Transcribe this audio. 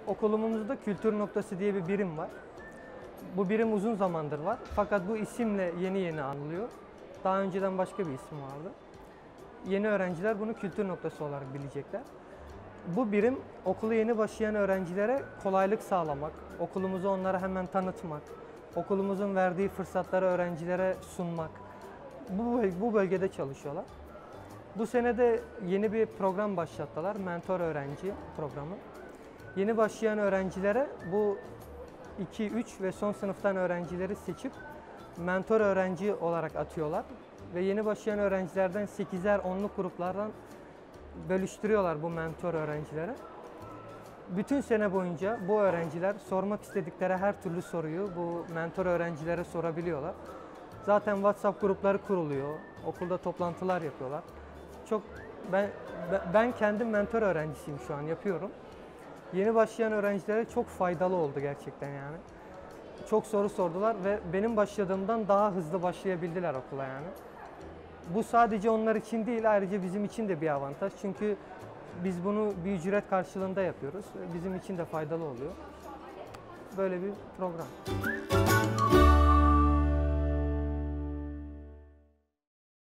Okulumuzda Kültür Noktası diye bir birim var. Bu birim uzun zamandır var. Fakat bu isimle yeni anılıyor. Daha önceden başka bir isim vardı. Yeni öğrenciler bunu Kültür Noktası olarak bilecekler. Bu birim okula yeni başlayan öğrencilere kolaylık sağlamak, okulumuzu onlara hemen tanıtmak, okulumuzun verdiği fırsatları öğrencilere sunmak. Bu bölgede çalışıyorlar. Bu sene de yeni bir program başlattılar, mentor öğrenci programı. Yeni başlayan öğrencilere bu 2, 3 ve son sınıftan öğrencileri seçip mentor öğrenci olarak atıyorlar. Ve yeni başlayan öğrencilerden 8'er 10'luk gruplardan bölüştürüyorlar bu mentor öğrencilere. Bütün sene boyunca bu öğrenciler sormak istedikleri her türlü soruyu bu mentor öğrencilere sorabiliyorlar. Zaten WhatsApp grupları kuruluyor, okulda toplantılar yapıyorlar. Ben kendim mentor öğrencisiyim şu an, yapıyorum. Yeni başlayan öğrencilere çok faydalı oldu gerçekten yani. Çok soru sordular ve benim başladığımdan daha hızlı başlayabildiler okula yani. Bu sadece onlar için değil, ayrıca bizim için de bir avantaj. Çünkü biz bunu bir ücret karşılığında yapıyoruz. Bizim için de faydalı oluyor. Böyle bir program.